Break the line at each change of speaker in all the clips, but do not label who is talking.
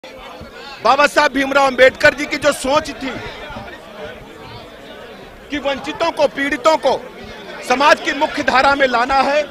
बाबा साहब भीमराव अंबेडकर जी की जो सोच थी कि वंचितों को, पीड़ितों को समाज की मुख्य धारा में लाना है,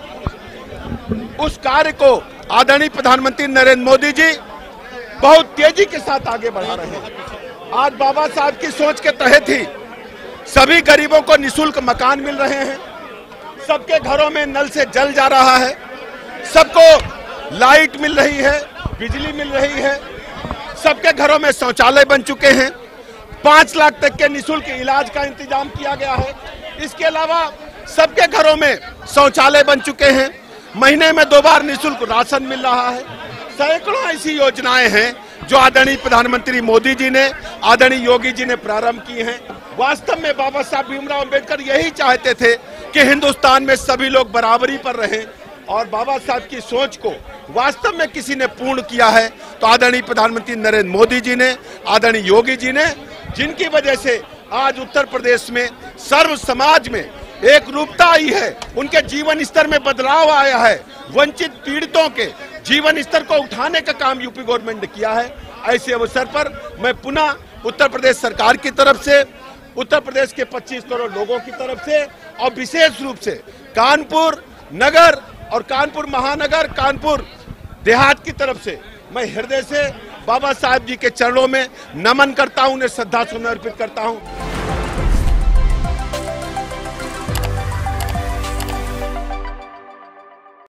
उस कार्य को आदरणीय प्रधानमंत्री नरेंद्र मोदी जी बहुत तेजी के साथ आगे बढ़ा रहे हैं। आज बाबा साहब की सोच के तहत ही सभी गरीबों को निःशुल्क मकान मिल रहे हैं, सबके घरों में नल से जल जा रहा है, सबको लाइट मिल रही है, बिजली मिल रही है, सबके घरों में शौचालय बन चुके हैं, 5 लाख तक के निःशुल्क इलाज का इंतजाम किया गया है। इसके अलावा सबके घरों में शौचालय बन चुके हैं, महीने में 2 बार निःशुल्क राशन मिल रहा है। सैकड़ों ऐसी योजनाएं हैं जो आदरणीय प्रधानमंत्री मोदी जी ने, आदरणीय योगी जी ने प्रारंभ की हैं। वास्तव में बाबा साहब भीमराव अंबेडकर यही चाहते थे कि हिंदुस्तान में सभी लोग बराबरी पर रहें, और बाबा साहब की सोच को वास्तव में किसी ने पूर्ण किया है तो आदरणीय प्रधानमंत्री नरेंद्र मोदी जी ने, आदरणीय योगी जी ने, जिनकी वजह से आज उत्तर प्रदेश में सर्व समाज में एक रूपता आई है, उनके जीवन स्तर में बदलाव आया है, वंचित पीड़ितों के जीवन स्तर को उठाने का काम यूपी गवर्नमेंट ने किया है। ऐसे अवसर पर मैं पुनः उत्तर प्रदेश सरकार की तरफ से, उत्तर प्रदेश के 25 करोड़ लोगों की तरफ से और विशेष रूप से कानपुर नगर और कानपुर महानगर, कानपुर देहात की तरफ से मैं हृदय से बाबा साहब जी के चरणों में नमन करता हूं, उन्हें श्रद्धा सुमन अर्पित करता हूं।